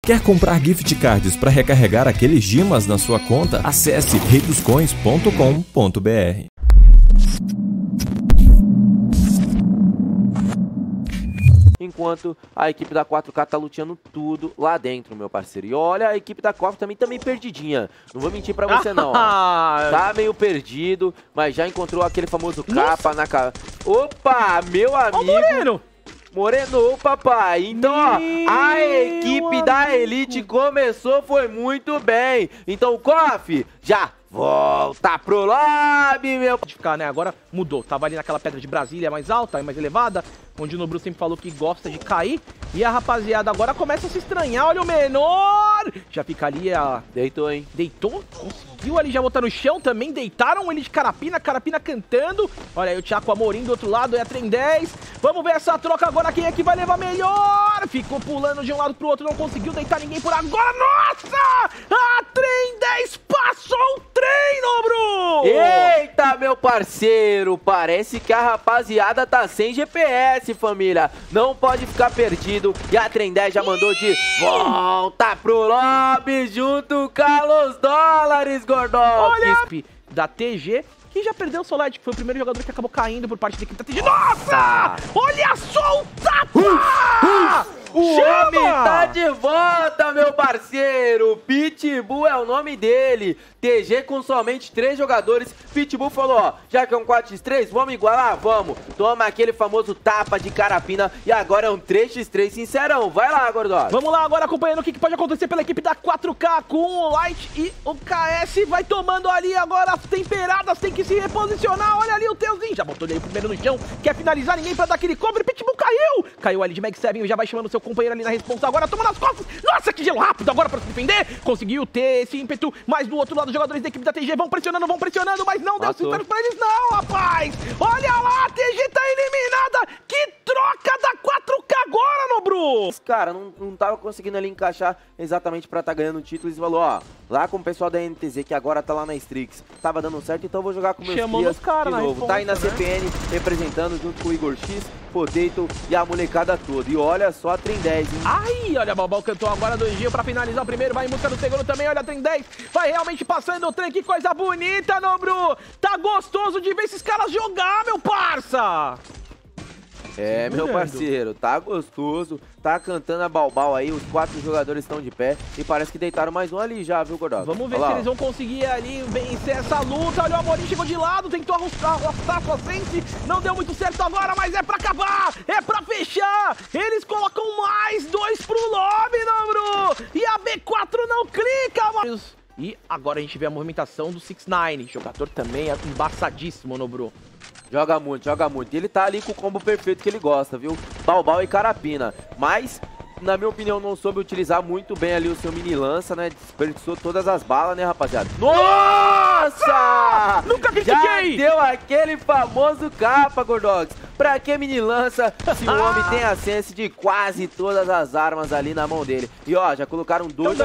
Quer comprar gift cards para recarregar aqueles gemas na sua conta? Acesse reidoscoins.com.br. Enquanto a equipe da 4K tá luteando tudo lá dentro, meu parceiro. E olha, a equipe da KOF também tá meio perdidinha. Não vou mentir pra você, não. Ó. Tá meio perdido, mas já encontrou aquele famoso capa na cara. Opa, meu amigo. Morenou, papai. Então, ó, a equipe da Elite começou, foi muito bem. Então, KOF, já volta pro lobby, meu. De ficar, né? Agora mudou. Tava ali naquela pedra de Brasília mais alta, mais elevada, onde o Nobru sempre falou que gosta de cair. E a rapaziada agora começa a se estranhar. Olha o menor! Já fica ali, Deitou, hein? Deitou? Conseguiu ali já botar no chão também. Deitaram ele de Carapina, Carapina cantando. Olha aí o Thiago Amorim do outro lado, é a Trem 10. Vamos ver essa troca agora, quem é que vai levar melhor? Ficou pulando de um lado pro outro, não conseguiu deitar ninguém por agora. Nossa! A Trem 10 passou o trem, Nobru! Eita, meu parceiro, parece que a rapaziada tá sem GPS, família. Não pode ficar perdido. E a Trem 10 já mandou de volta pro lobby junto com os dólares, Gordon. Olha da TG, que já perdeu o Solid, que foi o primeiro jogador que acabou caindo por parte da equipe da TG. Nossa! Olha só o tapa! O homem tá de volta, meu parceiro. Pitbull é o nome dele. TG com somente 3 jogadores. Pitbull falou, ó, já que é um 4x3, vamos igualar? Vamos. Toma aquele famoso tapa de Carapina e agora é um 3x3 sincerão. Vai lá, Gordon. Vamos lá agora acompanhando o que pode acontecer pela equipe da 4K com o Light e o KS. Vai tomando ali agora as temperadas, tem que se reposicionar. Olha ali o Teuzinho, já botou ele aí primeiro no chão. Quer finalizar, ninguém pra dar aquele cover. Pitbull caiu. Caiu ali de Mag 7, já vai chamando o seu companheiro ali na responsa. Agora toma nas costas. Nossa, que gelo rápido agora pra se defender. Conseguiu ter esse ímpeto, mas do outro lado os jogadores da equipe da TG vão pressionando, mas não deu sintomas pra eles não, rapaz. Olha lá, a TG tá eliminada. Que troca da 4K agora, Nobru. Cara, não tava conseguindo ali encaixar exatamente pra tá ganhando o título. Eles falou, ó, lá com o pessoal da NTZ, que agora tá lá na Strix, tava dando certo, então eu vou jogar com meus crias de novo. Tá aí na CPN, representando junto com o Igor X, Potato e a molecada toda. E olha só a Trem 10, hein? Ai, olha, Balbal cantou agora do Gil pra finalizar o primeiro, vai em busca do segundo também, olha a Trem 10, vai realmente passando o trem, que coisa bonita, Nobru! Tá gostoso de ver esses caras jogar, meu parça! É, meu parceiro, tá gostoso, tá cantando a Balbal aí, os 4 jogadores estão de pé e parece que deitaram mais um ali já, viu, Gordon? Vamos ver se eles vão conseguir ali vencer essa luta. Olha, o Amorim chegou de lado, tentou arrastar sua frente, não deu muito certo agora, mas é pra acabar, é pra fechar. Eles colocam mais 2 pro lobby, Nobru, e a B4 não clica, mano. E agora a gente vê a movimentação do 6ix9ine, jogador também embaçadíssimo, Nobru. Joga muito, joga muito. E ele tá ali com o combo perfeito que ele gosta, viu? Balbal e Carapina. Mas, na minha opinião, não soube utilizar muito bem ali o seu mini lança, né? Desperdiçou todas as balas, né, rapaziada? Nossa! Nunca critiquei! Já deu aquele famoso capa, Gordox. Pra que mini lança se o homem tem a sense de quase todas as armas ali na mão dele? E ó, já colocaram dois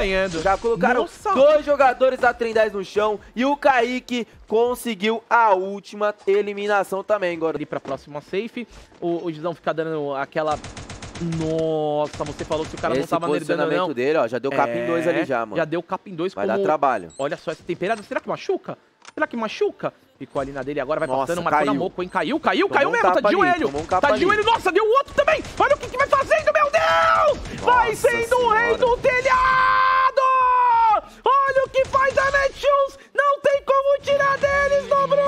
jogadores da Trem 10 no chão e o Kaique conseguiu a última eliminação também, Gordo. Ali pra próxima safe, o Gizão fica dando aquela... Nossa, você falou que o cara não tava nele dando não. Dele, ó, já deu cap em 2 ali já, mano. Já deu cap em 2. Vai dar trabalho. Olha só essa temperada, será que machuca? Será que machuca? Ficou ali na dele agora, vai passando, marcou na moco, hein? Caiu mesmo, tá de joelho. Tá de joelho, nossa, deu outro também. Olha o que vai fazendo, meu Deus! Vai sendo o rei do telhado! Olha o que faz a Netshoes! Não tem como tirar deles, Nobru!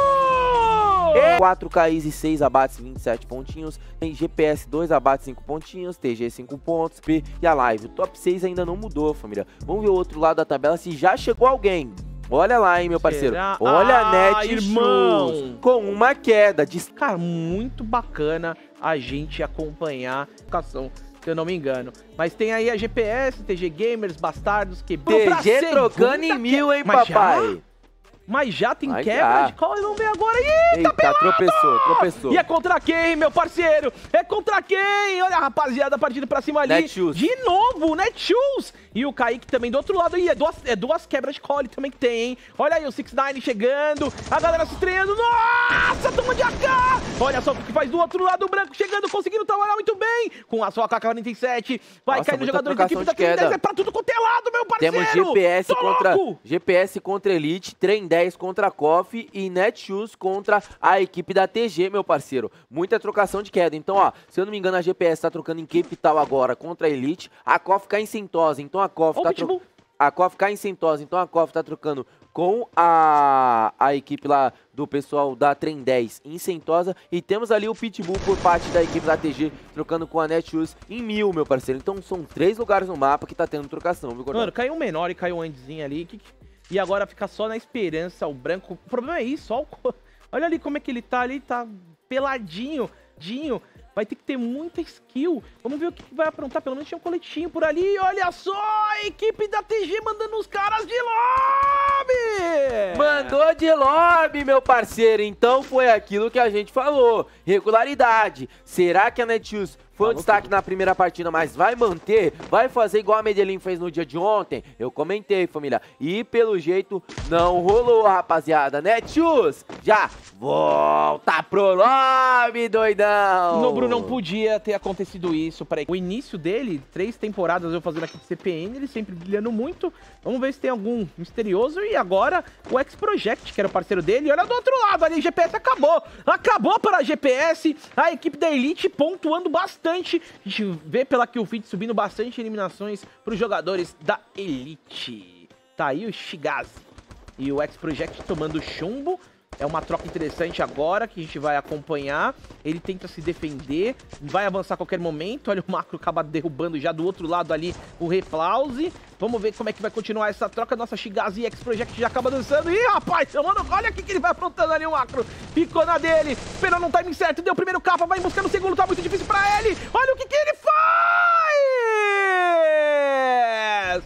4 KIs e 6 abates, 27 pontinhos. Tem GPS 2 abates, 5 pontinhos. TG 5 pontos. P e a live. O top 6 ainda não mudou, família. Vamos ver o outro lado da tabela se já chegou alguém. Olha lá, hein, meu parceiro. Olha a Netshoes com uma queda. Cara, muito bacana a gente acompanhar a educação, se eu não me engano. Mas tem aí a GPS, TG Gamers, Bastardos, que... TG trocando em 1000, hein, papai? Mas já tem quebra de qual? Vamos ver agora. Eita, tropeçou. E é contra quem, meu parceiro? É contra quem? Olha a rapaziada partindo pra cima ali. Netshoes. De novo, Netshoes. E o Kaique também do outro lado. E é duas quebras de call também que tem, hein? Olha aí o 6ix9ine chegando. A galera se estreando. Nossa, toma de AK! Olha só o que faz do outro lado. O branco chegando, conseguindo trabalhar muito bem. Com a sua AK-47. Vai cair no jogador da equipe da Trem 10. É pra tudo quanto é lado, meu parceiro. Temos GPS contra Elite, Trem 10 contra a KOF e Netshoes contra a equipe da TG, meu parceiro. Muita trocação de queda. Então, ó, se eu não me engano, a GPS tá trocando em Capital agora contra a Elite. A KOF cai em Sentosa, então a KOF cai em Sentosa, então a KOF tá trocando com a equipe lá do pessoal da Trem 10 em Sentosa. E temos ali o Pitbull por parte da equipe da TG, trocando com a Netshoes em 1000, meu parceiro. Então são 3 lugares no mapa que tá tendo trocação, viu, Gordão? Mano, caiu um menor e caiu um Andyzinho ali. E agora fica só na esperança o branco. O problema é isso, ó. Olha ali como é que ele tá ali, tá peladinho. Vai ter que ter muita skill. Vamos ver o que vai aprontar. Pelo menos tinha um coletinho por ali. Olha só, a equipe da TG mandando os caras de lobby! Mandou de lobby, meu parceiro. Então foi aquilo que a gente falou. Regularidade. Será que a Netshoes foi um destaque na primeira partida, mas vai manter? Vai fazer igual a Medellín fez no dia de ontem? Eu comentei, família. E pelo jeito não rolou, rapaziada. Netshoes já volta pro lobby, doidão! No Bruno não podia ter acontecido isso. Peraí. O início dele, 3 temporadas eu fazendo aqui de CPN, ele sempre brilhando muito. Vamos ver se tem algum misterioso. E agora o X-Project, que era o parceiro dele. E olha do outro lado ali, GPS acabou. Acabou para a GPS. A equipe da Elite pontuando bastante. A gente vê pela Killfeed subindo bastante eliminações para os jogadores da Elite. Tá aí o Shigazi e o X-Project tomando chumbo. É uma troca interessante agora que a gente vai acompanhar. Ele tenta se defender, vai avançar a qualquer momento. Olha o Macro acaba derrubando já do outro lado ali o Replause. Vamos ver como é que vai continuar essa troca. Nossa, Shigazi e X-Project já acaba dançando. Ih, rapaz, mano, olha o que ele vai aprontando ali o Macro. Ficou na dele, esperou no timing certo, deu o primeiro capa, vai buscando o segundo, tá muito difícil pra ele. Olha o que ele faz!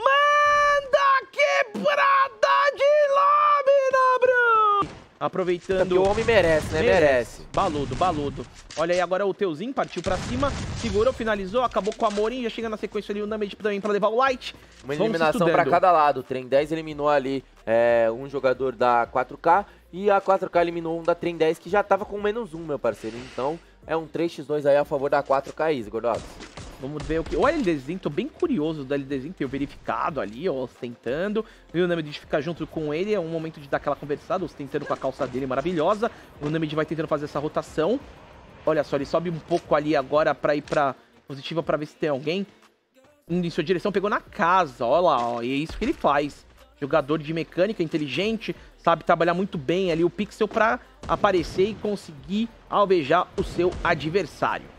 Manda quebrada de lobby, Bruno! Aproveitando... Porque o homem merece, né? Merece. Baludo. Olha aí, agora o Teuzinho partiu pra cima, segurou, finalizou, acabou com a Morin, já chega na sequência ali o Named também pra levar o Light. Uma eliminação pra cada lado. O Trem 10 eliminou ali um jogador da 4K e a 4K eliminou um da Trem 10 que já tava com -1, meu parceiro. Então é um 3x2 aí a favor da 4K, Easy, Gordox. Vamos ver o que... O LDzinho, tô bem curioso do LDzinho ter verificado ali, ó, ostentando. E o Named ficar junto com ele, é um momento de dar aquela conversada, ostentando com a calça dele maravilhosa. O Named vai tentando fazer essa rotação. Olha só, ele sobe um pouco ali agora pra ir pra positiva pra ver se tem alguém. Indo em sua direção, pegou na casa, olha lá, ó, e é isso que ele faz. Jogador de mecânica, inteligente, sabe trabalhar muito bem ali o pixel pra aparecer e conseguir alvejar o seu adversário.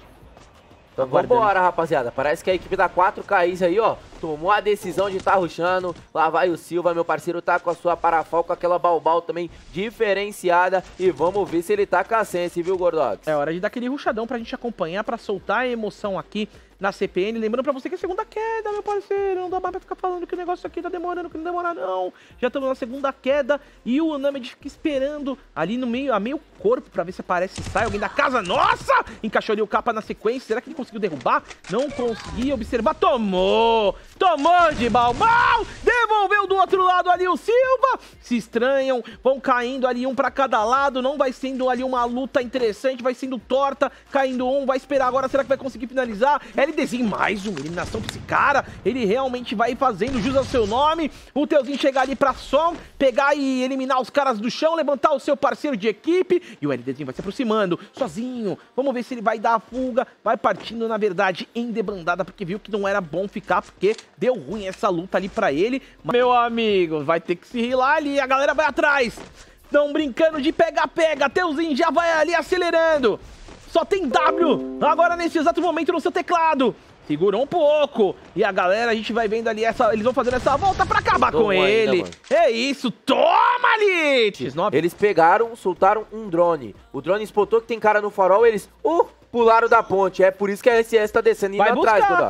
Então vambora, rapaziada. Parece que a equipe da 4K aí, ó, tomou a decisão de estar rushando. Lá vai o Silva, meu parceiro, tá com a sua parafal, com aquela balbal também diferenciada. E vamos ver se ele tá com a sense, viu, Gordox? É hora de dar aquele rushadão pra gente acompanhar, pra soltar a emoção aqui na CPN. Lembrando pra você que é a segunda queda, meu parceiro. Não dá mais pra ficar falando que o negócio aqui tá demorando, que não demora não. Já estamos na segunda queda e o Named fica esperando ali no meio, a meio corpo, pra ver se aparece e sai alguém da casa. Nossa! Encaixou ali o capa na sequência. Será que ele conseguiu derrubar? Não consegui observar. Tomou! Tomou de balbal! Devolveu do outro lado ali o Silva. Se estranham, vão caindo ali um pra cada lado. Não vai sendo ali uma luta interessante, vai sendo torta. Caindo um, vai esperar agora. Será que vai conseguir finalizar? LDzinho, mais uma eliminação pra esse cara. Ele realmente vai fazendo jus ao seu nome. O Teuzinho chegar ali pra som, pegar e eliminar os caras do chão, levantar o seu parceiro de equipe. E o LDzinho vai se aproximando, sozinho. Vamos ver se ele vai dar a fuga. Vai partindo, na verdade, em debandada, porque viu que não era bom ficar, porque deu ruim essa luta ali pra ele. Meu amigo, vai ter que se rilar ali. A galera vai atrás. Estão brincando de pega-pega. Teuzinho já vai ali acelerando. Só tem W agora nesse exato momento no seu teclado. Segurou um pouco. E a galera, a gente vai vendo ali eles vão fazendo essa volta pra acabar com ele. É isso, toma ali! X9. Eles pegaram, soltaram um drone. O drone spotou que tem cara no farol, eles pularam da ponte. É por isso que a SS tá descendo e indo atrás, Godox.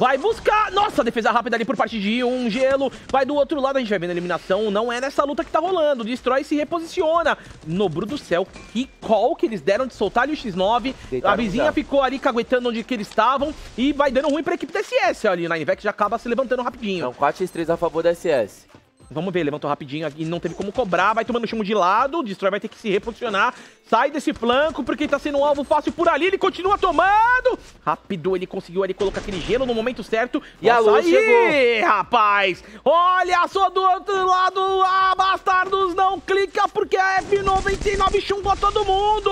vai buscar. Nossa, defesa rápida ali por parte de um gelo. Vai do outro lado, a gente vai vendo a eliminação. Não é nessa luta que tá rolando. Destrói e se reposiciona. Nobru do céu, que call que eles deram de soltar ali o X9. A vizinha ficou ali caguetando onde que eles estavam. E vai dando ruim pra equipe da SS. Ali, o Ninevex já acaba se levantando rapidinho. É um 4x3 a favor da SS. Vamos ver, levantou rapidinho aqui, não teve como cobrar, vai tomando chumbo de lado, o Destroy vai ter que se reposicionar, sai desse flanco, porque tá sendo um alvo fácil por ali, ele continua tomando! Rápido, ele conseguiu ali colocar aquele gelo no momento certo, e a luz chegou! Rapaz! Olha só do outro lado, bastardos, não clica, porque a F99 chumbou todo mundo!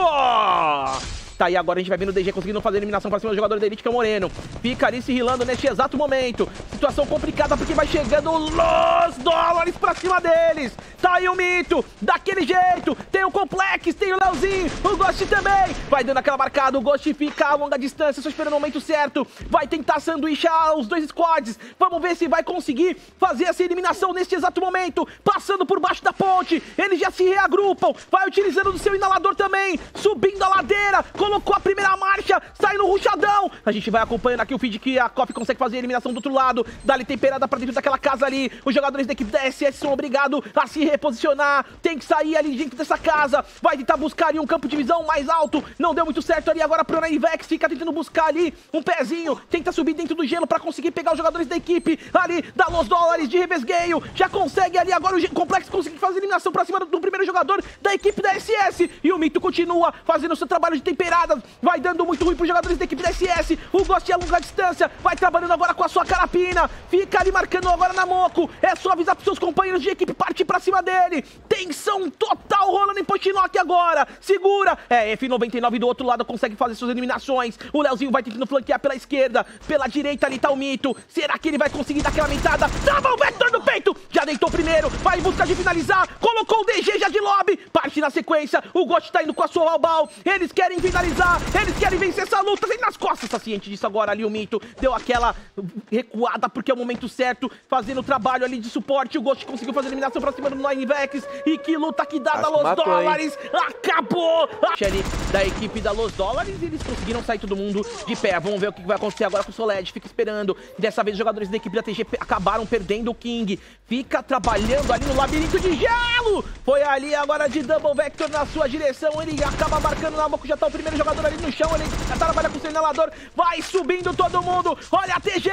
Tá aí, agora a gente vai vendo o DG conseguindo fazer a eliminação pra cima do jogador da Elite, que é o Moreno. Fica ali se rilando neste exato momento. Situação complicada porque vai chegando Los Dólares pra cima deles. Tá aí o Mito, daquele jeito. Tem o Complex, tem o Leozinho, o Ghost também. Vai dando aquela marcada, o Ghost fica a longa distância, só esperando o momento certo. Vai tentar sanduichar os dois squads. Vamos ver se vai conseguir fazer essa eliminação neste exato momento. Passando por baixo da ponte, eles já se reagrupam. Vai utilizando do seu inalador também, subindo a ladeira. Colocou a primeira marcha, sai no rushadão. A gente vai acompanhando aqui o feed que a KOF consegue fazer a eliminação do outro lado. Dá-lhe temperada pra dentro daquela casa ali. Os jogadores da equipe da SS são obrigados a se reposicionar. Tem que sair ali dentro dessa casa. Vai tentar buscar ali um campo de visão mais alto. Não deu muito certo ali agora pro Ninevex. Fica tentando buscar ali um pezinho. Tenta subir dentro do gelo pra conseguir pegar os jogadores da equipe ali da Los Dólares de revesgueio. Já consegue ali agora o Complexo conseguir fazer a eliminação pra cima do primeiro jogador da equipe da SS. E o Mito continua fazendo o seu trabalho de temperada. Vai dando muito ruim pros jogadores da equipe da SS. O Ghost é a longa distância. Vai trabalhando agora com a sua carapina. Fica ali marcando agora na Moco. É só avisar pros seus companheiros de equipe partir pra cima dele. Tensão total rolando em Pochinock agora. Segura. É, F99 do outro lado consegue fazer suas eliminações. O Leozinho vai tentando flanquear pela esquerda. Pela direita ali tá o Mito. Será que ele vai conseguir dar aquela mentada? Tava o Vector no peito. Já deitou primeiro. Vai em busca de finalizar. Colocou o DG já de lobby. Parte na sequência. O Ghost tá indo com a sua Halbal. Eles querem finalizar. Eles querem vencer essa luta, vem nas costas, tá ciente disso agora ali o Mito, deu aquela recuada porque é o momento certo, fazendo o trabalho ali de suporte, o Ghost conseguiu fazer a eliminação pra cima do Ninevex, e que luta que dá da Los Dólares, acabou! Ali da equipe da Los Dólares, eles conseguiram sair todo mundo de pé, vamos ver o que vai acontecer agora com o Soled, fica esperando, dessa vez os jogadores da equipe da TG acabaram perdendo o King, fica trabalhando ali no labirinto de gelo, foi ali agora de Double Vector na sua direção, ele acaba marcando na boca, já tá o primeiro jogador ali no chão, ele trabalha com o seu inalador, vai subindo todo mundo, olha a TG,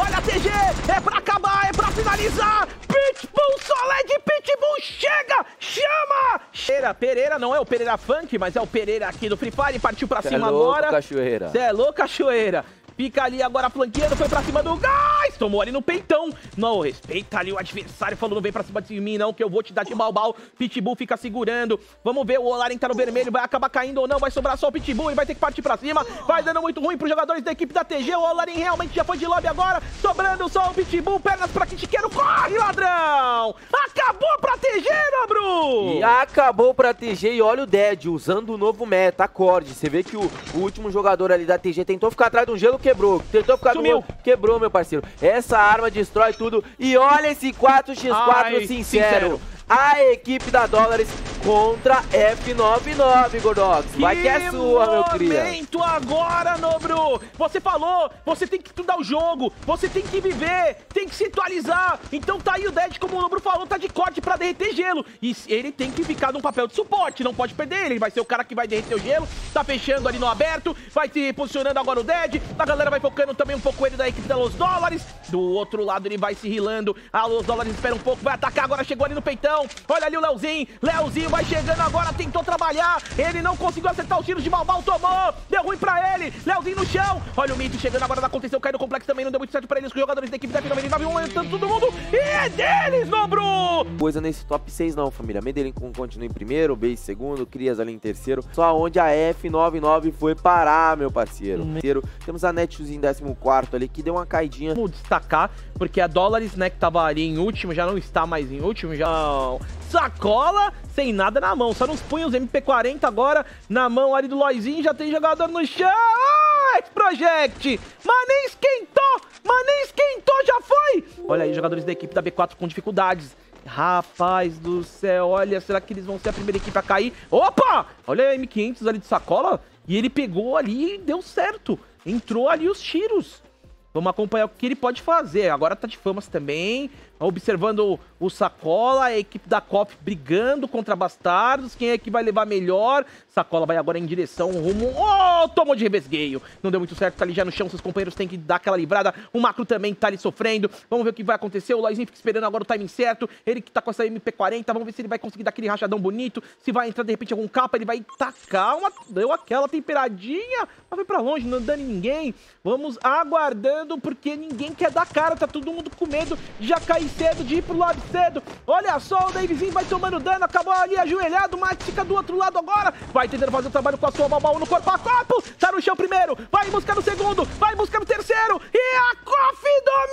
é pra acabar, é pra finalizar, Pitbull, Soled, Pitbull, chega, chama! Pereira, não é o Pereira Funk, mas é o Pereira aqui do Free Fire, partiu pra cima agora. Cachoeira. Cê é louco, Cachoeira. Fica ali agora flanqueando, foi pra cima do gás, tomou ali no peitão. Não, respeita ali o adversário, falou, não vem pra cima de mim não, que eu vou te dar de balbal. Pitbull fica segurando, vamos ver, o Olaren tá no vermelho, vai acabar caindo ou não, vai sobrar só o Pitbull, ele vai ter que partir pra cima. Vai dando muito ruim pros jogadores da equipe da TG, o Olaren realmente já foi de lobby agora, sobrando só o Pitbull, pernas pra quem te quer, corre, ladrão! Acabou pra TG, Nobru! E acabou pra TG, e olha o Dead, usando o novo meta, acorde. Você vê que o último jogador ali da TG tentou ficar atrás de um gelo, quebrou. Tentou ficar no... Quebrou, meu parceiro. Essa arma destrói tudo. E olha esse 4x4 sincero. A equipe da Dólares contra F99, Gordox. Vai que é sua, meu cria. Momento agora, Nobru. Você falou, você tem que estudar o jogo, você tem que viver, tem que se atualizar. Então tá aí o Dead, como o Nobru falou, tá de corte pra derreter gelo. E ele tem que ficar num papel de suporte, não pode perder ele. Ele vai ser o cara que vai derreter o gelo, tá fechando ali no aberto, vai se posicionando agora o Dead. A galera vai focando também um pouco ele da equipe da Los Dólares. Do outro lado ele vai se rilando. A Los Dólares espera um pouco, vai atacar agora, chegou ali no peitão. Olha ali o Leozinho vai chegando agora, tentou trabalhar, ele não conseguiu acertar os tiros de Balbal, tomou, deu ruim pra ele, Leozinho no chão, olha o Mito chegando agora, não aconteceu, caiu no complexo também, não deu muito certo pra eles, os jogadores da equipe da F99 vão aumentando todo mundo, e é deles, Nobru! Coisa nesse top 6 não, família, Medellín continua em primeiro, Base em segundo, Crias ali em terceiro, só onde a F99 foi parar, meu parceiro. Temos a Netshoes em 14º ali, que deu uma caidinha. Vamos destacar, porque a Dólares, né, que tava ali em último, já não está mais em último, já... Sacola sem nada na mão, só nos punhos MP40 agora na mão ali do Loizinho, já tem jogador no chão. X-Project, mas nem esquentou, já foi. Olha aí, jogadores da equipe da B4 com dificuldades. Rapaz do céu, olha, será que eles vão ser a primeira equipe a cair? Opa, olha a M500 ali de Sacola, e ele pegou ali e deu certo, entrou ali os tiros. Vamos acompanhar o que ele pode fazer. Agora tá de famas também. Observando o Sacola, a equipe da KOF brigando contra Bastardos. Quem é que vai levar melhor? Sacola vai agora em direção rumo... Oh, tomou de revesgueio. Não deu muito certo, tá ali já no chão. Seus companheiros têm que dar aquela livrada. O Macro também tá ali sofrendo. Vamos ver o que vai acontecer. O Loizinho fica esperando agora o timing certo. Ele que tá com essa MP40. Vamos ver se ele vai conseguir dar aquele rachadão bonito. Se vai entrar de repente algum capa. Ele vai tacar uma... Deu aquela temperadinha. Mas foi pra longe, não dando em ninguém. Vamos aguardando porque ninguém quer dar cara. Tá todo mundo com medo de já cair cedo, de ir pro lado cedo. Olha só, o Davizinho vai tomando dano, acabou ali ajoelhado, o Max fica do outro lado agora, vai tentando fazer o trabalho com a sua baú no corpo a copo, tá no chão primeiro, vai buscar no segundo, vai buscar no terceiro, e a KOF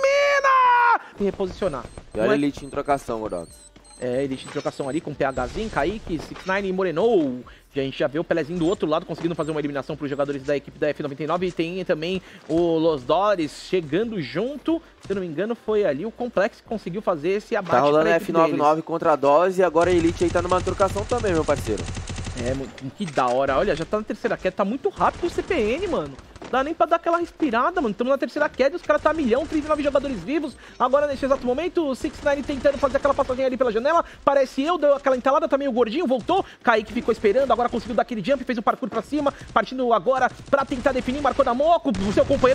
domina! E reposicionar. E olha a Elite em trocação, Gordox. É, Elite em trocação ali com PHzinho, Kaique, 69 e Moreno. A gente já vê o Pelezinho do outro lado conseguindo fazer uma eliminação para os jogadores da equipe da F99. E tem também o Los Dólares chegando junto. Se eu não me engano, foi ali o Complex que conseguiu fazer esse abate. Tá rolando F99 contra a Dólares e agora a Elite aí tá numa trocação também, meu parceiro. É, que da hora. Olha, já tá na terceira queda. Tá muito rápido o CPN, mano. Dá nem pra dar aquela respirada, mano. Estamos na terceira queda e os caras tá a milhão, 39 jogadores vivos. Agora, nesse exato momento, o 69 tentando fazer aquela passagem ali pela janela. Parece eu, deu aquela entalada, tá meio gordinho, voltou. Kaique ficou esperando, agora conseguiu dar aquele jump, fez o parkour pra cima. Partindo agora pra tentar definir, marcou da Moco. O seu companheiro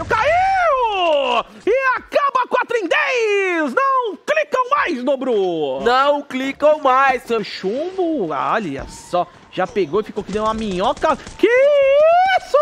caiu! E acaba 4 em 10! Não clicam mais, Nobru! Não clicam mais, seu chumbo! Olha só, já pegou e ficou que deu uma minhoca. Que isso,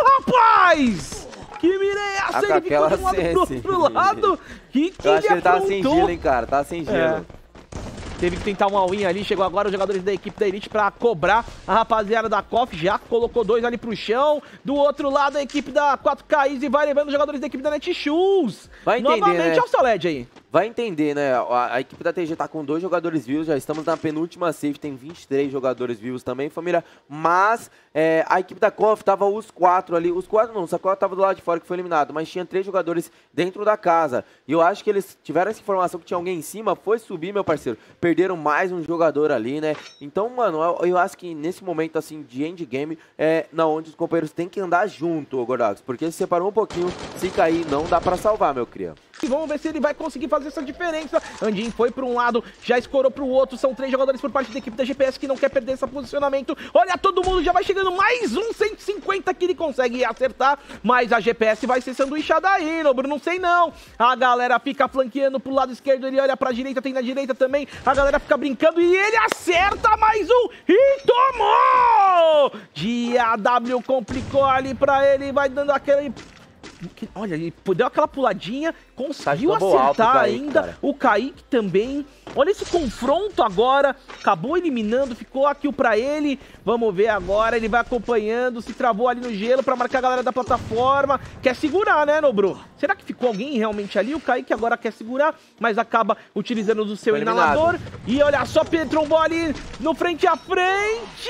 rapaz! Que mirei essa, ele ficou de um lado pro lado. Que eu acho que ele tava sem gelo, hein, cara. Tava sem gelo. É. Teve que tentar uma all-in ali, chegou agora os jogadores da equipe da Elite pra cobrar a rapaziada da KOF, já colocou 2 ali pro chão. Do outro lado a equipe da 4K e vai levando os jogadores da equipe da Netshoes. Vai entender, novamente, né? Olha o Soled aí. Vai entender, né? A equipe da TG tá com 2 jogadores vivos, já estamos na penúltima safe, tem 23 jogadores vivos também, família. Mas a equipe da KOF tava os 4 ali, os 4 não, o Sacola tava do lado de fora que foi eliminado, mas tinha 3 jogadores dentro da casa. E eu acho que eles tiveram essa informação que tinha alguém em cima, foi subir, meu parceiro. Perderam mais um jogador ali, né? Então, mano, eu acho que nesse momento, assim, de endgame, na onde os companheiros têm que andar junto, Gordox, porque se separou um pouquinho, se cair, não dá pra salvar, meu cria. E vamos ver se ele vai conseguir fazer essa diferença. Andin foi para um lado, já escorou para o outro. São 3 jogadores por parte da equipe da GPS que não quer perder esse posicionamento. Olha, todo mundo já vai chegando. Mais um 150 que ele consegue acertar. Mas a GPS vai ser sanduichada aí, Nobru. Não sei não. A galera fica flanqueando pro lado esquerdo. Ele olha para a direita, tem na direita também. A galera fica brincando e ele acerta mais um. E tomou! GAW complicou ali para ele. Vai dando aquele... Olha, ele deu aquela puladinha, conseguiu acertar ainda. O Kaique também. Olha esse confronto agora. Acabou eliminando, ficou a kill pra ele. Vamos ver agora, ele vai acompanhando. Se travou ali no gelo pra marcar a galera da plataforma. Quer segurar, né, Nobru? Será que ficou alguém realmente ali? O Kaique agora quer segurar, mas acaba utilizando do seu inalador. E olha só, trombou ali no frente a frente.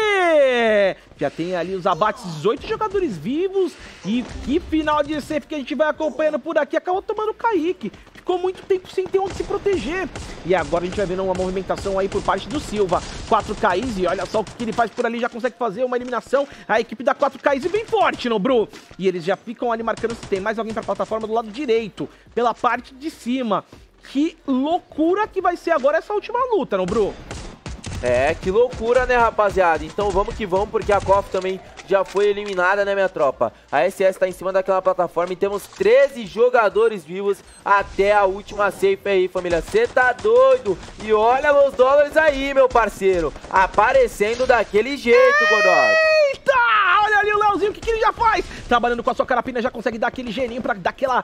Já tem ali os abates, 18 jogadores vivos. E que final de safe que a gente vai acompanhando por aqui. Acabou tomando o Kaique. Ficou muito tempo sem ter onde se proteger. E agora a gente vai vendo uma movimentação aí por parte do Silva. 4K e olha só o que ele faz por ali. Já consegue fazer uma eliminação. A equipe da 4K bem forte, Nobru. E eles já ficam ali marcando se tem mais alguém pra plataforma do lado direito. Pela parte de cima. Que loucura que vai ser agora essa última luta, Nobru. Que loucura, né, rapaziada? Então vamos que vamos, porque a KOF também já foi eliminada, né, minha tropa? A SS tá em cima daquela plataforma e temos 13 jogadores vivos até a última safe aí, família. Cê tá doido? E olha os dólares aí, meu parceiro. Aparecendo daquele jeito, Gordox. Eita! Olha ali o Leozinho, o que ele já faz? Trabalhando com a sua carapina, já consegue dar aquele geninho pra dar aquela...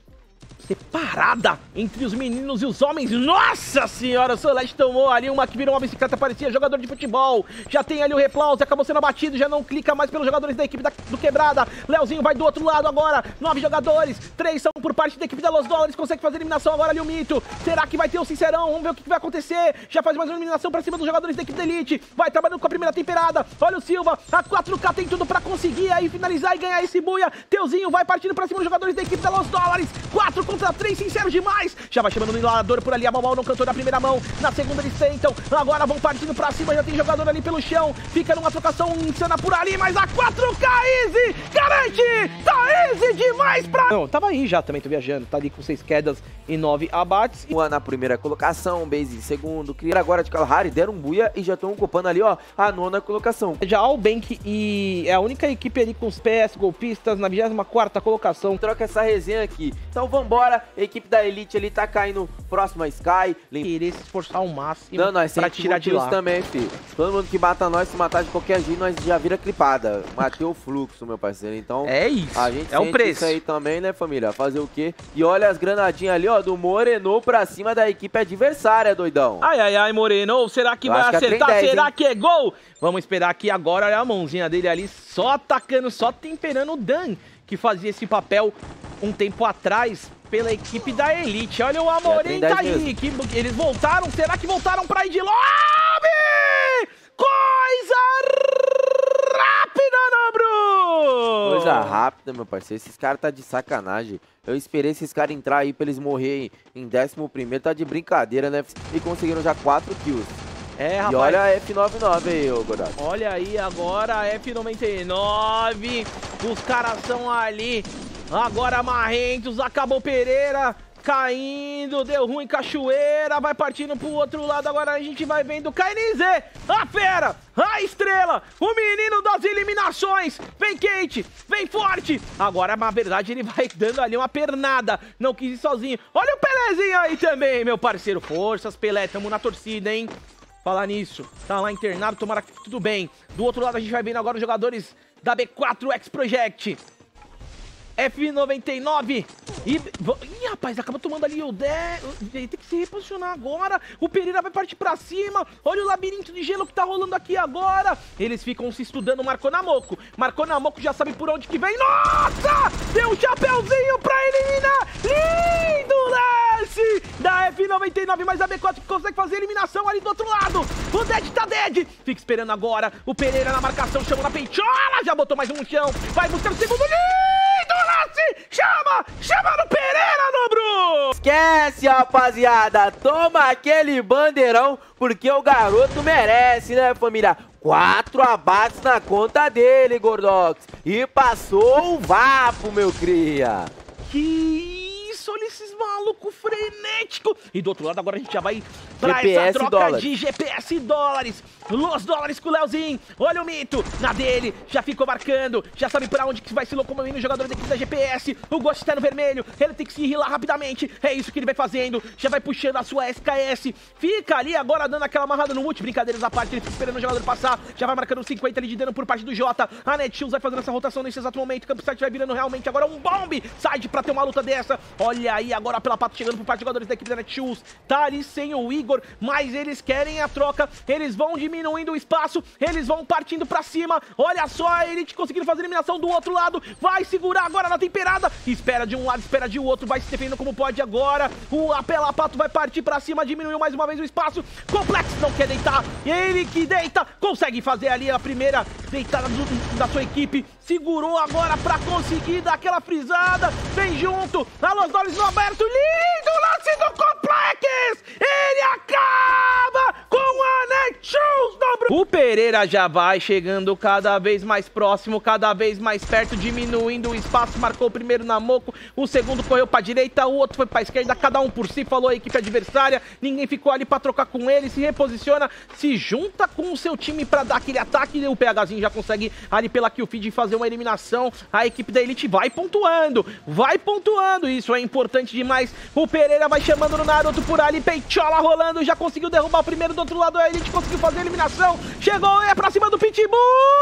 separada entre os meninos e os homens. Nossa senhora, o Soled tomou ali uma que virou uma bicicleta, parecia jogador de futebol. Já tem ali o Replaus, acabou sendo abatido, já não clica mais pelos jogadores da equipe do Quebrada. Leozinho vai do outro lado agora, 9 jogadores, 3 são por parte da equipe da Los Dólares, consegue fazer eliminação agora ali o Mito. Será que vai ter o Sincerão? Vamos ver o que vai acontecer. Já faz mais uma eliminação pra cima dos jogadores da equipe da Elite. Vai trabalhando com a primeira temperada. Olha o Silva, a 4K tem tudo pra conseguir aí finalizar e ganhar esse buia. Teuzinho vai partindo pra cima dos jogadores da equipe da Los Dólares. 4 contra contra 3, sincero demais. Já vai chamando o nivelador por ali, a Balbal não cantou na primeira mão. Na segunda eles tentam, agora vão partindo pra cima, já tem jogador ali pelo chão. Fica numa trocação insana por ali, mas a 4K Easy garante! Tá easy demais pra... Não, tava aí já também, tô viajando. Tá ali com 6 quedas e 9 abates. Uma na primeira colocação, Base em segundo. Criaram agora de Kalahari, deram um buia e já estão ocupando ali, ó, a 9ª colocação. Já o Bank e é a única equipe ali com os PS golpistas na 24ª colocação. Troca essa resenha aqui. Então vambora, a equipe da Elite ali tá caindo próximo a Sky. Querer se esforçar ao máximo não, nós pra tirar de lá. Também, filho. Todo mundo que mata nós, se matar de qualquer jeito, nós já vira clipada. Matei o fluxo, meu parceiro. Então, é isso. A gente é um preço. Isso aí também, né, família? Fazer o quê? E olha as granadinhas ali, ó, do Moreno pra cima da equipe adversária, doidão. Ai, ai, ai, Moreno. Será que vai acertar? Será que é gol? Vamos esperar aqui agora. Olha a mãozinha dele ali, só atacando, só temperando o Dan, que fazia esse papel um tempo atrás pela equipe da Elite. Olha o Amorim tá aí, que eles voltaram, será que voltaram pra ir de lobby? Coisa rápida, Nobru! Coisa rápida, meu parceiro, esses caras tá de sacanagem. Eu esperei esses caras entrar aí pra eles morrerem em 11º, tá de brincadeira, né? E conseguiram já 4 kills. É, rapaz. E olha a F99 aí, ô Godato. Olha aí agora a F99, os caras são ali. Agora marrentos, acabou Pereira, caindo, deu ruim Cachoeira, vai partindo pro outro lado, agora a gente vai vendo KNZ, a fera, a estrela, o menino das eliminações, vem quente, vem forte, agora na verdade ele vai dando ali uma pernada, não quis ir sozinho, olha o Pelezinho aí também, meu parceiro, forças Pelé, tamo na torcida, hein, falar nisso, tá lá internado, tomara que tudo bem, do outro lado a gente vai vendo agora os jogadores da B4 X Project, F99 e... Ih, rapaz, acaba tomando ali o 10. Tem que se reposicionar agora. O Pereira vai partir pra cima. Olha o labirinto de gelo que tá rolando aqui agora. Eles ficam se estudando. Marcou Namoco. Marcou Namoco, já sabe por onde que vem. Nossa! Deu um chapéuzinho pra eliminar. Lindo lance da F99, mas a B4 que consegue fazer a eliminação ali do outro lado. O Dead tá dead. Fica esperando agora. O Pereira na marcação, chama na peitola. Já botou mais um no chão. Vai buscar o segundo lance. Chama no Pereira, Nobru! Esquece, rapaziada, toma aquele bandeirão, porque o garoto merece, né, família? 4 abates na conta dele, Gordox, e passou o vapo, meu cria. Que isso, olha esses malucos frenéticos. E do outro lado agora a gente já vai pra GPS essa troca dólares. de GPS e dólares. Los dólares com o Leozinho. Olha o mito na dele. Já ficou marcando. Já sabe pra onde que vai se locomovendo o jogador da equipe da GPS. O Ghost tá no vermelho. Ele tem que se rilar rapidamente. É isso que ele vai fazendo. Já vai puxando a sua SKS. Fica ali agora dando aquela amarrada no ult. Brincadeiras à parte. Ele fica esperando o jogador passar. Já vai marcando 50 ali de dano por parte do Jota. A Netshoes vai fazendo essa rotação nesse exato momento. O Campsite vai virando realmente agora um bomb. Side pra ter uma luta dessa. Olha aí agora pela pato chegando por parte dos jogadores da equipe da Netshoes. Tá ali sem o Igor. Mas eles querem a troca. Eles vão diminuindo o espaço. Eles vão partindo pra cima. Olha só a Elite conseguindo fazer a eliminação do outro lado. Vai segurar agora na temperada. Espera de um lado, espera de outro. Vai se defendendo como pode agora. O Apela Pato vai partir pra cima. Diminuiu mais uma vez o espaço. Complexo não quer deitar. Ele que deita. Consegue fazer ali a primeira deitada da sua equipe. Segurou agora pra conseguir dar aquela frisada. Vem junto. Alô, os olhos no aberto. Lindo lance do Complex. Ele acaba com a Netshoes, dobro. O Pereira já vai chegando cada vez mais próximo, cada vez mais perto, diminuindo o espaço. Marcou o primeiro Namoco, o segundo correu pra direita, o outro foi pra esquerda, cada um por si, falou a equipe adversária. Ninguém ficou ali pra trocar com ele, se reposiciona, se junta com o seu time pra dar aquele ataque. O PHzinho já consegue ali pela killfeed fazer uma eliminação. A equipe da Elite vai pontuando, isso é importante demais. O Pereira vai chamando no Naruto por ali, peitola rolando, já conseguiu derrubar o primeiro. Do outro lado a Elite conseguiu fazer a eliminação, chegou, é pra cima do Pitbull.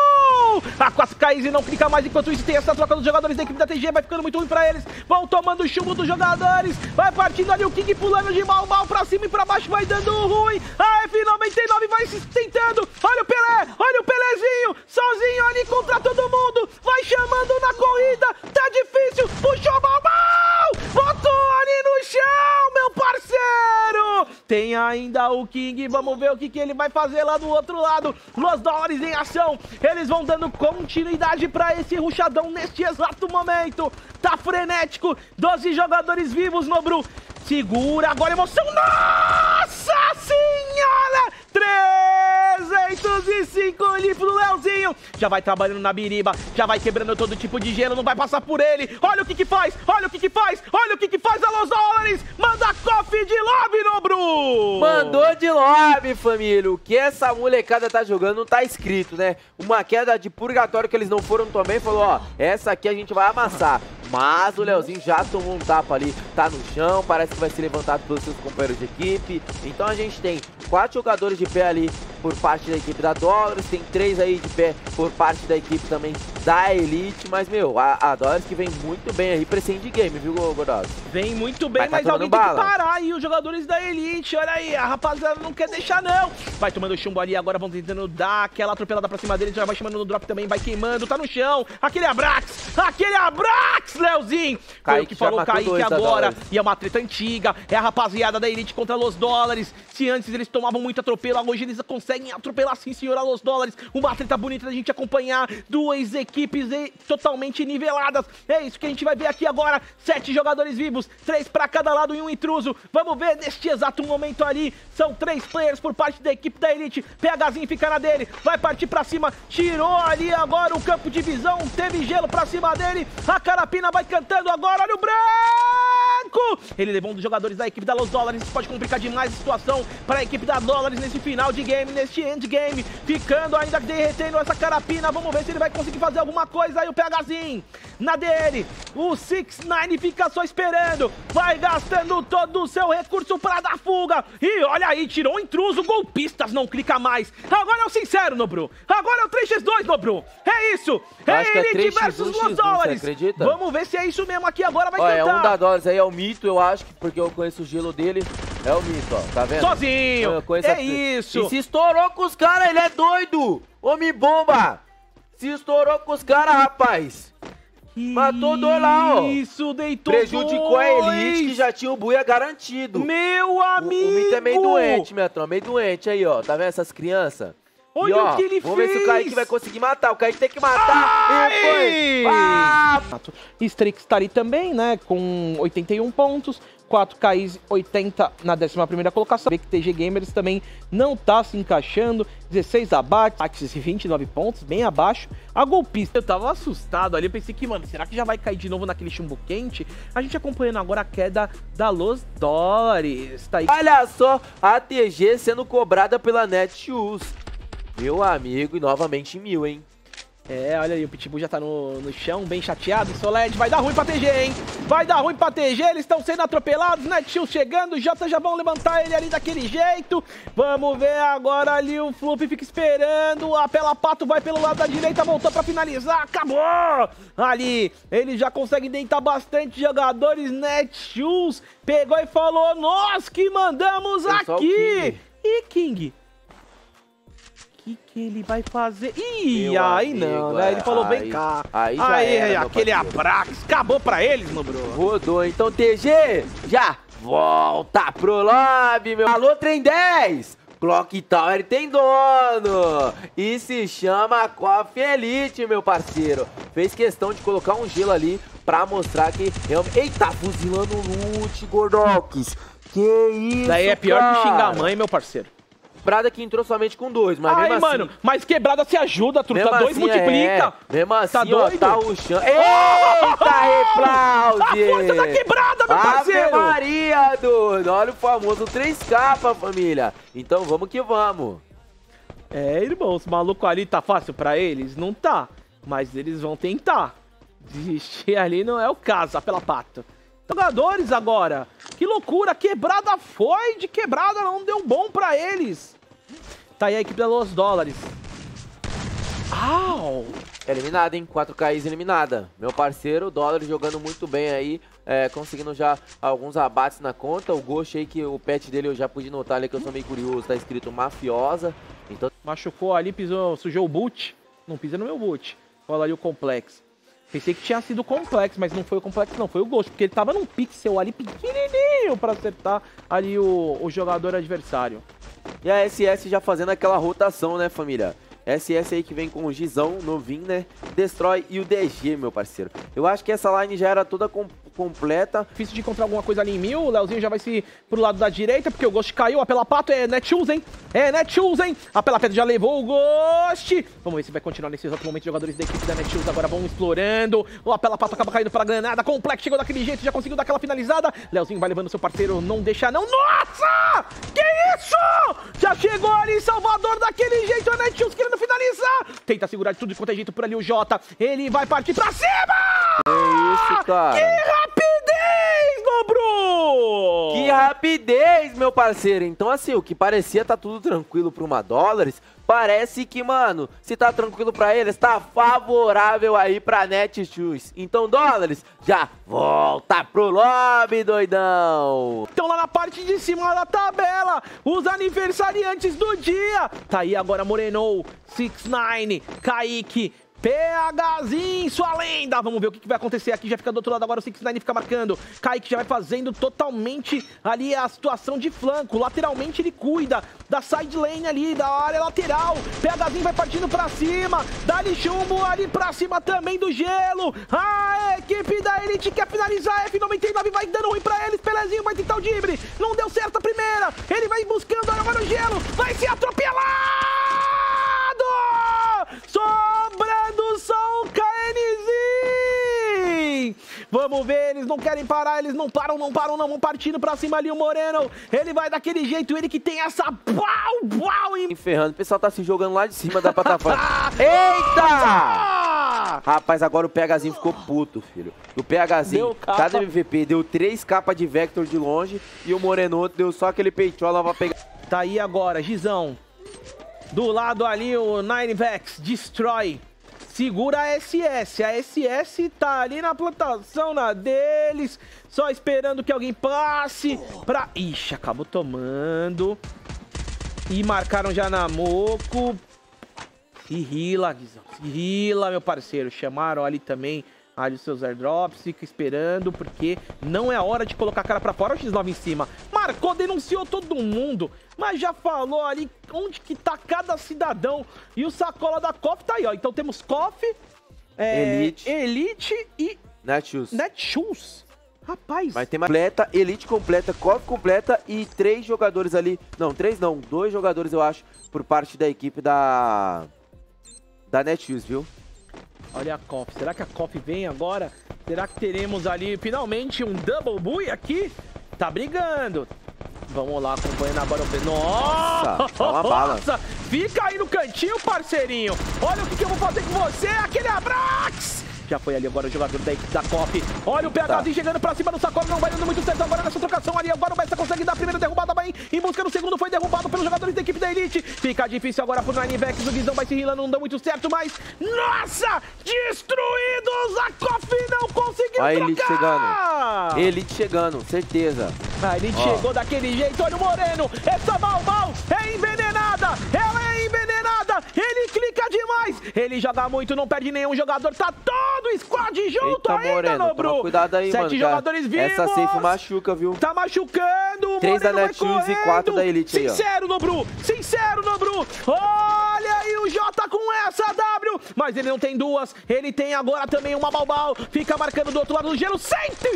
A 4K não clica mais, enquanto isso tem essa troca dos jogadores da equipe da TG, vai ficando muito ruim pra eles, vão tomando chumbo dos jogadores, vai partindo ali o King pulando de mal pra cima e pra baixo, vai dando ruim. A F99 vai se tentando, olha o Pelé, olha o Pelezinho, sozinho ali contra todo mundo, vai chamando na corrida, tá difícil, puxou o Balbal, botou ali no chão, meu parceiro, Tem ainda o King, vamos ver o que ele vai fazer lá do outro lado. Los Dólares em ação, eles vão dando continuidade pra esse rushadão neste exato momento. Tá frenético, 12 jogadores vivos, Nobru. Segura agora a emoção, nossa senhora! 305 limpo do Leozinho. Já vai trabalhando na biriba, já vai quebrando todo tipo de gelo, não vai passar por ele. Olha o que faz, olha o que faz, olha o que faz a Los Dólares. Manda coffee de lobby, Nobru. Mandou de lobby, família. O que essa molecada tá jogando não tá escrito, né? Uma queda de purgatório que eles não foram também, falou, ó, essa aqui a gente vai amassar. Mas o Leozinho já tomou um tapa ali, tá no chão, parece que vai ser levantado pelos seus companheiros de equipe. Então a gente tem 4 jogadores de pé ali por parte da equipe da Dólares, tem 3 aí de pé por parte da equipe também da Elite. Mas, meu, a Dólares que vem muito bem aí pra esse endgame, viu, Gordoso? Vem muito bem, mas alguém tem que parar aí, os jogadores da Elite. Olha aí, a rapaziada não quer deixar, não. Vai tomando chumbo ali, agora vão tentando dar aquela atropelada pra cima dele, já vai chamando no drop também, vai queimando, tá no chão. Aquele Abrax, Leozinho. Foi o que falou Kaique agora. E é uma treta antiga. É a rapaziada da Elite contra Los Dólares. Se antes eles tomavam muito atropelo, hoje eles conseguem atropelar sim, senhor, a Los Dólares. Uma treta bonita da gente acompanhar. 2 equipes totalmente niveladas. É isso que a gente vai ver aqui agora. 7 jogadores vivos, 3 pra cada lado e um intruso. Vamos ver neste exato momento ali. São 3 players por parte da equipe da Elite. PHzinho fica na dele. Vai partir pra cima. Tirou ali agora o campo de visão. Teve gelo pra cima dele. A Carapina vai cantando agora, olha o branco! Ele levou um dos jogadores da equipe da Los Dólares, isso pode complicar demais a situação para a equipe da Dólares nesse final de game, neste endgame, ficando ainda derretendo essa Carapina. Vamos ver se ele vai conseguir fazer alguma coisa aí, o PHzinho na dele. O 6ix9ine fica só esperando, vai gastando todo o seu recurso para dar fuga. E olha aí, tirou um intruso, golpistas não clica mais. Agora é o sincero, Nobru. Agora é o 3x2, Nobru. É isso. É Elite versus Los Dólares. Acredita? Vamos ver se é isso mesmo aqui agora, vai tentar. É um da Dólares aí, é o Mito, eu acho, porque eu conheço o gelo dele. É o Mito, ó, tá vendo? Sozinho, é isso. E se estourou com os caras, ele é doido. Homem bomba. Se estourou com os caras, rapaz. Matou dois lá, ó. Isso, deitou Prejudicou a Elite, que já tinha o buia garantido. Meu amigo. O Mito é meio doente, minha tropa, meio doente aí, ó. Tá vendo essas crianças? Olha e, ó, o que ele vamos fez. ver se o Kaique vai conseguir matar. O Kaique tem que matar. Ai! E foi. Ah! Strix tá ali também, né? Com 81 pontos. 4Ks 80 na 11ª colocação. Vê que TG Gamers também não tá se encaixando. 16 abates, 29 pontos, bem abaixo. A golpista, eu tava assustado ali, eu pensei que, mano, será que já vai cair de novo naquele chumbo quente? A gente acompanhando agora a queda da Los Dólares. Tá aí. Olha só, a TG sendo cobrada pela Netshoes. Meu amigo, e novamente em 1000, hein? É, olha aí, o Pitbull já tá no chão, bem chateado. Soled, vai dar ruim pra TG, hein? Vai dar ruim pra TG, eles estão sendo atropelados. Netshoes chegando, Jota já vão levantar ele ali daquele jeito. Vamos ver agora ali, o Flup fica esperando. A Pela Pato vai pelo lado da direita, voltou pra finalizar, acabou! Ali, ele já consegue deitar bastante jogadores. Netshoes pegou e falou, nós que mandamos aqui! E King? O que ele vai fazer? Ih, meu aí amigo, não, né? Ele falou, vem cá. Aí já era, aquele Abrax. Acabou pra eles, meu bro. Rodou, então TG já volta pro lobby, meu. Alô, Trem 10. Clock Tower tem dono. E se chama Coffee Elite, meu parceiro. Fez questão de colocar um gelo ali pra mostrar que realmente... Eita, fuzilando o loot, Gordox. Que isso, daí é pior cara. que xingar a mãe, meu parceiro. Quebrada que entrou somente com 2, mas mesmo assim... mano, mas quebrada se ajuda, truta. 2 assim, multiplica. Mesmo assim, tá doido? Tá o chão. Eita, replaude! A força da quebrada, meu parceiro! Ave Maria, doido! Olha o famoso 3K, família. Então vamos que vamos. É, irmão, os malucos ali tá fácil pra eles? Não tá. Mas eles vão tentar. Desistir ali não é o caso, pela pata. Jogadores agora. Que loucura, quebrada foi de quebrada, não deu bom pra eles. Tá aí a equipe da Los Dólares. Au! Eliminada, hein? 4Ks eliminada. Meu parceiro, Dólares jogando muito bem aí. Conseguindo já alguns abates na conta. O Ghost aí, que o pet dele eu já pude notar ali, que eu sou meio curioso, tá escrito mafiosa. Então... Machucou ali, pisou, sujou o boot. Não pisa no meu boot. Olha ali o Complex. Pensei que tinha sido o Complex, mas não foi o Complex não, foi o Ghost, porque ele tava num pixel ali pequenininho. pouquinho pra acertar ali o jogador adversário. E a SS já fazendo aquela rotação, né, família? SS aí que vem com o Gizão, novinho, né? Destrói e o DG, meu parceiro. Eu acho que essa line já era toda completa. Difícil de encontrar alguma coisa ali em mil. O Leozinho já vai se pro lado da direita, porque o Ghost caiu. A pela pato é Netshoes, hein? É Netshoes, hein? A pela pedra já levou o Ghost. Vamos ver se vai continuar nesse exato momento. Os jogadores da equipe da Netshoes agora vão explorando. O a pela pato acaba caindo pela granada. Complex chegou daquele jeito, já conseguiu dar aquela finalizada. Leozinho vai levando seu parceiro, não deixa não. Nossa! Que isso? Já chegou ali Salvador daquele jeito. A Netshoes querendo finalizar. Tenta segurar de tudo quanto é jeito por ali o Jota. Ele vai partir pra cima! Que isso, cara? Que rapidez, Nobru! Que rapidez, meu parceiro. Então, assim, o que parecia tá tudo tranquilo pro $1, parece que, mano, se tá tranquilo pra eles, tá favorável aí pra Netshoes. Então, dólares, já volta pro lobby, doidão. Então lá na parte de cima da tabela, os aniversariantes do dia. Tá aí agora Moreno, 6ix9ine, Kaique, PHzinho, sua lenda. Vamos ver o que vai acontecer aqui. Já fica do outro lado agora, o 6ix9ine fica marcando. Kaique já vai fazendo totalmente ali a situação de flanco. Lateralmente ele cuida da side lane ali, da área lateral. PHzinho vai partindo pra cima. Dali chumbo ali pra cima também do gelo. A equipe da Elite quer finalizar. F99 vai dando ruim pra eles. Pelezinho vai tentar o drible. Não deu certo a primeira. Ele vai buscando agora o gelo. Vai ser atropelado! Sobrando só o KNZ! Vamos ver, eles não querem parar, eles não param, não vão partindo pra cima ali o Moreno. Ele vai daquele jeito, ele que tem essa pau e... Ferrando, o pessoal tá se jogando lá de cima da plataforma. Eita! Rapaz, agora o PHzinho ficou puto, filho. O PHzinho, cada MVP, deu 3 capas de Vector de longe e o Moreno deu só aquele peitola pra pegar. Tá aí agora, Gizão. Do lado ali o Ninevex, destrói, segura a SS. A SS tá ali na plantação na deles, só esperando que alguém passe pra... Ixi, acabou tomando. E marcaram já na Moco. Se rila, Guizão, se rila, meu parceiro. Chamaram ali também ali os seus airdrops, fica esperando, porque não é hora de colocar a cara pra fora. O X9 em cima, marcou, denunciou todo mundo, mas já falou ali onde que tá cada cidadão. E o sacola da KOF tá aí, ó. Então temos KOF, Elite e Netshoes. Rapaz. Vai ter mais completa, Elite completa, KOF completa e 3 jogadores ali. Não, 3 não, 2 jogadores eu acho, por parte da equipe da Netshoes, viu? Olha a KOF, será que a KOF vem agora? Será que teremos ali finalmente um double buy aqui? Tá brigando. Vamos lá, acompanhando agora o... Nossa! Uma bala. Nossa! Fica aí no cantinho, parceirinho. Olha o que eu vou fazer com você. Aquele abraço! Já foi ali agora o jogador da equipe da KOF. Olha o PHzinho chegando pra cima do sacola. Não vai dando muito certo agora nessa trocação ali. Agora o Besta consegue dar a primeira derrubada. Vai em busca do segundo. Foi derrubado pelos jogadores da equipe da Elite. Fica difícil agora pro Ninevex. O Guizão vai se rilando. Não deu muito certo, mas... Nossa! Destruídos! A KOF não conseguiu trocar! Elite chegando. Elite chegando, certeza. A Elite chegou daquele jeito. Olha o Moreno. Essa Mal é envenenada. Ela é envenenada. Ele clica demais. Ele joga muito. Não perde nenhum jogador. Tá todo squad junto. Eita, ainda, Moreno, Nobru. Cuidado aí, 7 mano. jogadores vivos. Essa safe machuca, viu? Tá machucando. 3 da Netshoes e 4 da Elite aí, ó. Sincero, Nobru. Sincero, Nobru. Olha aí o Jota com essa W. Mas ele não tem duas. Ele tem agora também uma Balbal. Fica marcando do outro lado do gelo.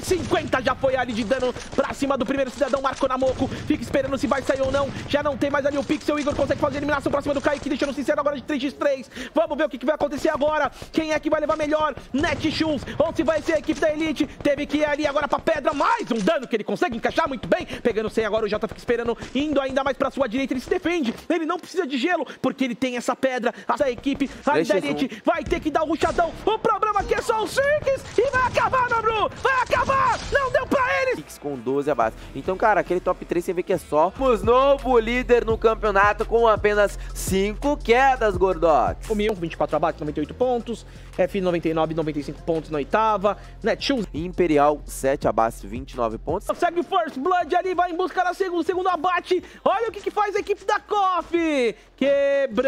150 já foi ali de dano pra cima do primeiro cidadão. Marcou na Moco. Fica esperando se vai sair ou não. Já não tem mais ali o Pixel. O Igor consegue fazer eliminação pra cima do Kaique, deixando sincero agora de 3x3. Vamos ver o que vai acontecer agora. Quem é que vai levar melhor? Netshoes ou se vai ser a equipe da Elite? Teve que ir ali agora pra pedra. Mais um dano que ele consegue encaixar muito bem. Pegando 100 agora, o Jota fica esperando. Indo ainda mais pra sua direita. Ele se defende. Ele não precisa de gelo, porque ele tem essa pedra. Essa equipe da Elite vai ter que dar o rushadão. O problema aqui é só o Six. E vai acabar, Nobru. Vai acabar. Não deu pra eles. Six com 12 abaixo. Então, cara, aquele top 3 você vê que é só os novo líder no campeonato com apenas 5 quedas, Gordox. O Mion, 24 abates, 98 pontos. F99, 95 pontos na oitava. Netshoes Imperial, 7 abates, 29 pontos. Consegue o First Blood ali, vai em busca da segundo abate. Olha o que faz a equipe da KOF. Quebrando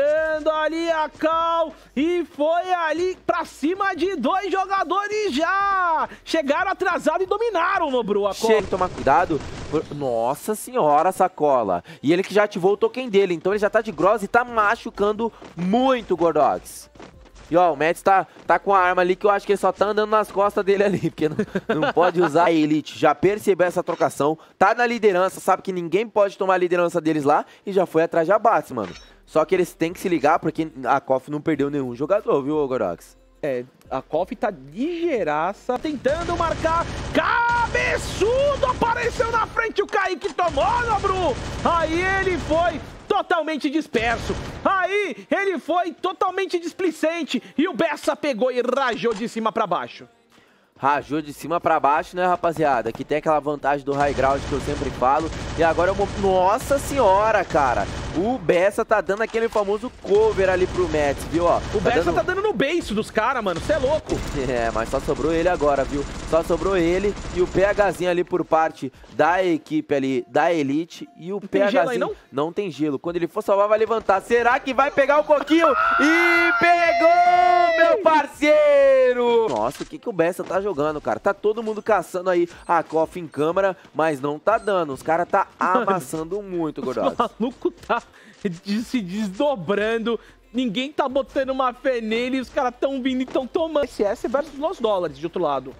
chegando ali a Cal e foi ali pra cima de 2 jogadores já. Chegaram atrasados e dominaram, Nobru, a Cal. Tem que tomar cuidado. Nossa senhora, Sacola. E ele que já ativou o token dele, então ele já tá de gross e tá machucando muito o Gordox. E ó, o Mets tá com a arma ali que eu acho que ele só tá andando nas costas dele ali, porque não pode usar a Elite. Já percebeu essa trocação, tá na liderança, sabe que ninguém pode tomar a liderança deles lá e já foi atrás de Abates, mano. Só que eles têm que se ligar porque a KOF não perdeu nenhum jogador, viu, Gordox? É, a KOF tá ligeiraça, tentando marcar. Cabeçudo apareceu na frente, o Kaique tomou, Nobru. Aí ele foi totalmente disperso. Aí ele foi totalmente displicente. E o Bessa pegou e rajou de cima pra baixo. Rajou de cima pra baixo, né, rapaziada? Que tem aquela vantagem do high ground que eu sempre falo. E agora eu vou... Nossa senhora, cara! O Bessa tá dando aquele famoso cover ali pro Mets, viu, ó? O Bessa tá dando no beiço dos caras, mano. Você é louco. É, mas só sobrou ele agora, viu? Só sobrou ele e o PHzinho ali por parte da equipe ali, da Elite. E o não tem gelo aí, PHzinho não tem gelo. Quando ele for salvar, vai levantar. Será que vai pegar o coquinho? E pegou, meu parceiro! Nossa, o que o Bessa tá jogando, cara? Tá todo mundo caçando aí a KOF em câmera, mas não tá dando. Os caras tá amassando muito, Gordox. O maluco tá se desdobrando. Ninguém tá botando uma fé nele. Os caras tão vindo e tão tomando. SS versus Los Dólares de outro lado.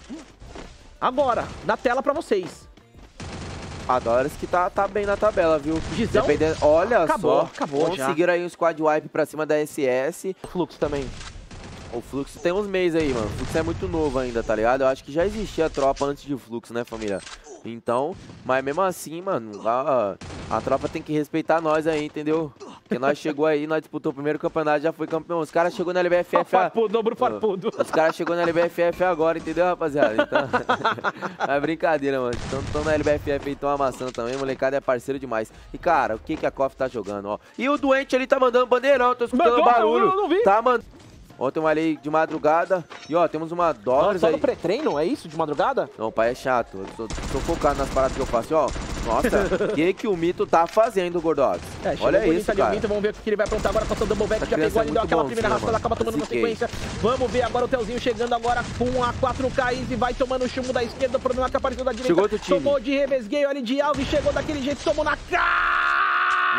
Agora, na tela pra vocês. A Dólares que tá bem na tabela, viu? Gizão? Dependendo... Olha Acabou só. Conseguiram aí um squad wipe pra cima da SS. O Fluxo também. O Fluxo tem uns meses aí, mano. O Fluxo é muito novo ainda, tá ligado? Eu acho que já existia a tropa antes de Fluxo, né, família? Então, mas mesmo assim, mano, a tropa tem que respeitar nós aí, entendeu? Porque nós chegou aí, nós disputou o primeiro campeonato, já foi campeão. Os caras chegou na LBFF... Farpudo, dobro farpudo. Os caras chegou na LBFF agora, entendeu, rapaziada? Então, é brincadeira, mano. Então, tão na LBFF aí, tão amassando também. Molecada é parceiro demais. E, cara, o que a KOF tá jogando, ó? E o doente ali tá mandando bandeirão, tô escutando barulho. Eu não vi. Tá mandando... Ontem eu ali de madrugada. E ó, temos uma Dólares aí. Só no pré-treino, é isso? De madrugada? Não, pai, é chato. Eu tô focado nas paradas que eu faço. E, ó, nossa, que o Mito tá fazendo, Gordox? Olha isso, cara. Mito, vamos ver o que ele vai aprontar agora. Passou o Double Back, já pegou ali, deu aquela primeira raspada, acaba tomando na sequência. Vamos ver agora o Telzinho chegando agora com a 4K e vai tomando o chumbo da esquerda. O problema que apareceu da direita. Chegou outro time. Tomou de revesgueio ali de Alves, chegou daquele jeito, tomou na cara.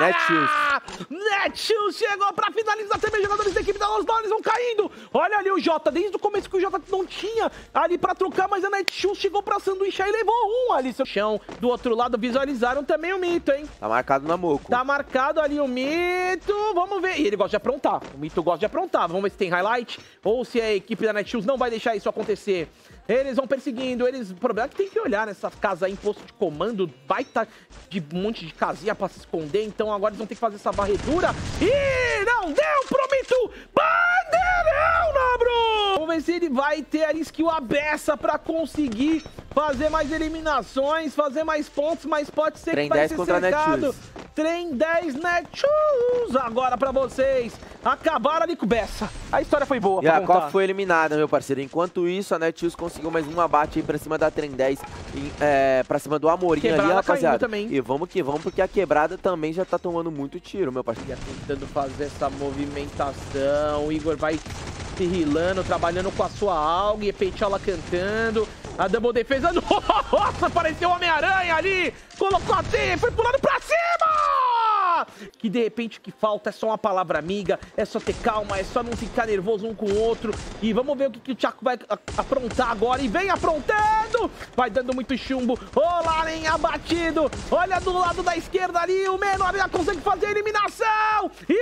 Netshoes chegou pra finalizar também. Jogadores da equipe da Los Dólares vão caindo. Olha ali o Jota, desde o começo que o Jota não tinha ali pra trocar, mas a Netshoes chegou pra sanduichar e levou um ali. Seu chão do outro lado, visualizaram também o Mito, hein? Tá marcado na Moco. Tá marcado ali o Mito. Vamos ver. E ele gosta de aprontar. O Mito gosta de aprontar. Vamos ver se tem highlight ou se a equipe da Netshoes não vai deixar isso acontecer. Eles vão perseguindo, o problema é que tem que olhar nessa casa aí, imposto de comando, baita de um monte de casinha pra se esconder, então agora eles vão ter que fazer essa varredura. E não deu pro Mito! Bandeirão, Nobru! Vamos ver se ele vai ter a skill abessa pra conseguir fazer mais eliminações, fazer mais pontos, mas pode ser que vai ser cercado. Trem 10 Netshoes agora pra vocês. Acabaram ali com o Bessa. A história foi boa. E a KOF foi eliminada, meu parceiro. Enquanto isso, a Netshoes conseguiu mais um abate aí pra cima da Trem 10. Pra cima do Amorim ali, rapaziada. Também. E vamos que vamos, porque a quebrada também já tá tomando muito tiro, meu parceiro. Tentando fazer essa movimentação. O Igor vai se rilando, trabalhando com a sua alga. E Peitola cantando. A double defesa. Nossa, apareceu o Homem-Aranha ali. Colocou a teia, foi pulando pra cima! Que de repente o que falta é só uma palavra amiga, é só ter calma, é só não ficar nervoso um com o outro. E vamos ver o que o Chaco vai aprontar agora. E vem aprontando! Vai dando muito chumbo. Olá, nem abatido. Olha do lado da esquerda ali, o menor já consegue fazer a eliminação. E